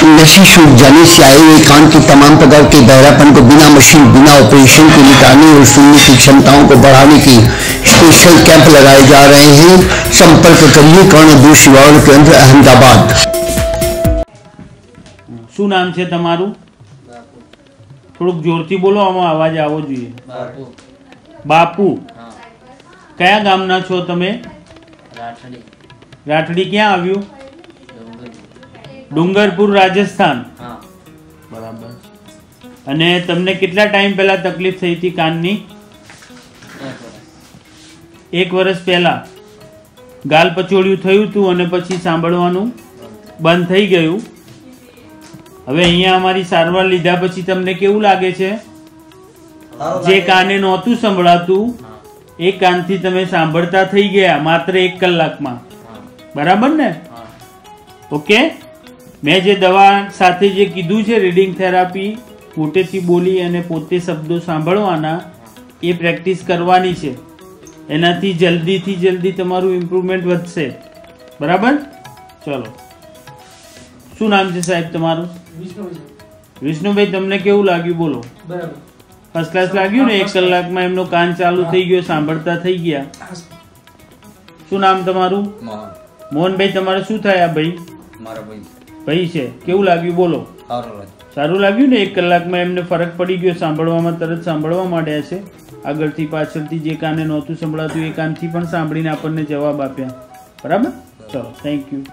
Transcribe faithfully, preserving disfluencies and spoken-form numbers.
नशी छूट जाने से आए हुए कान के तमाम प्रकार के बहरापन को बिना मशीन बिना ऑपरेशन के मिटाने और सुनने की क्षमताओं को बढ़ाने की स्पेशल कैंप लगाए जा रहे हैं। संपर्क करिए कर्णदूर शिवाड़ केंद्र अहमदाबाद। શું નામ છે તમારું? થોડુંક જોરથી બોલો, આમાં અવાજ આવવો જોઈએ. બાપુ. બાપુ. કયા ગામના છો તમે? રાઠડી. રાઠડી ક્યાં આવ્યું? ડુંગરપુર, રાજસ્થાન. બરાબર. અને તમને કેટલા ટાઈમ પહેલા તકલીફ થઈ હતી કાનની? એક વર્ષ પહેલા ગાલ પચોળિયું થયું હતું અને પછી સાંભળવાનું બંધ થઈ ગયું. હવે અહીંયા અમારી સારવાર લીધા પછી તમને કેવું લાગે છે? જે કાને નહોતું સંભળાતું એ કાનથી તમે સાંભળતા થઈ ગયા માત્ર એક કલાકમાં, બરાબર ને? ઓકે. મેં જે દવા સાથે જે કીધું છે રીડિંગ થેરાપી, મોટેથી બોલી અને પોતે શબ્દો સાંભળવાના, એ પ્રેક્ટિસ કરવાની છે. એનાથી જલ્દીથી જલ્દી તમારું ઇમ્પ્રુવમેન્ટ વધશે, બરાબર? ચલો. શું નામ છે સાહેબ તમારું? વિષ્ણુભાઈ. તમને કેવું લાગ્યું બોલો? બરાબર. ફર્સ્ટ ક્લાસ લાગ્યું ને? એક કલાકમાં એમનો કાન ચાલુ થઈ ગયો, સાંભળતા થઈ ગયા. શું નામ તમારું? મોહનભાઈ. તમારે શું થાય? આ ભાઈ મારા ભાઈ ભાઈ છે. કેવું લાગ્યું બોલો? સારું લાગ્યું ને? એક કલાકમાં એમને ફરક પડી ગયો, સાંભળવામાં તરત સાંભળવા માંડ્યા છે. આગળથી પાછળથી જે કાને નહોતું સંભળાતું એ કાનથી પણ સાંભળીને આપણને જવાબ આપ્યા, બરાબર? ચલો, થેન્ક યુ.